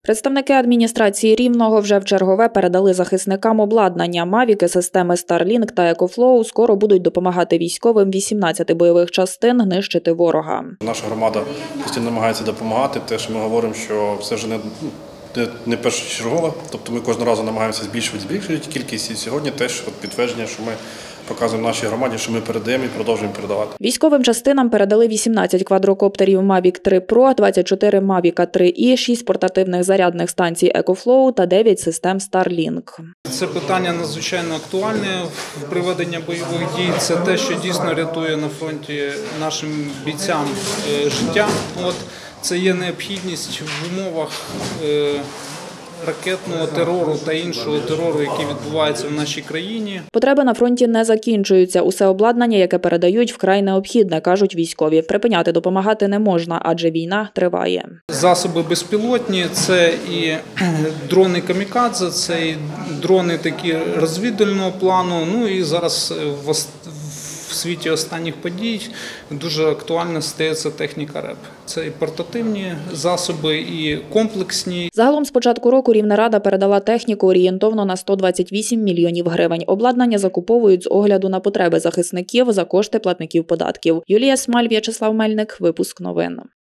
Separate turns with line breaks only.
Представники адміністрації Рівного вже в чергове передали захисникам обладнання. Мавіки, системи Starlink та EcoFlow скоро будуть допомагати військовим 18 бойових частин нищити ворога.
Наша громада постійно намагається допомагати. Теж ми говоримо, що це вже не першочергово. Тобто ми кожного разу намагаємося збільшувати кількість. І сьогодні теж підтвердження, що ми показуємо нашій громаді, що ми передаємо і продовжуємо передавати.
Військовим частинам передали 18 квадрокоптерів Mavic 3 Pro, 24 Mavic 3i, 6 портативних зарядних станцій EcoFlow та 9 систем Starlink.
Це питання надзвичайно актуальне в проведенні бойових дій. Це те, що дійсно рятує на фронті нашим бійцям життя. Це є необхідність в умовах ракетного терору та іншого терору, який відбувається в нашій країні.
Потреби на фронті не закінчуються. Усе обладнання, яке передають, вкрай необхідне, кажуть військові. Припиняти допомагати не можна, адже війна триває.
Засоби безпілотні – це і дрони камікадзе, це і дрони такі розвідувального плану. Ну і зараз в світі останніх подій дуже актуально стається техніка РЕП. Це і портативні засоби, і комплексні.
Загалом з початку року Рівнерада передала техніку орієнтовно на 128 мільйонів гривень. Обладнання закуповують з огляду на потреби захисників за кошти платників податків. Юлія Смаль, В'ячеслав Мельник. Випуск новин.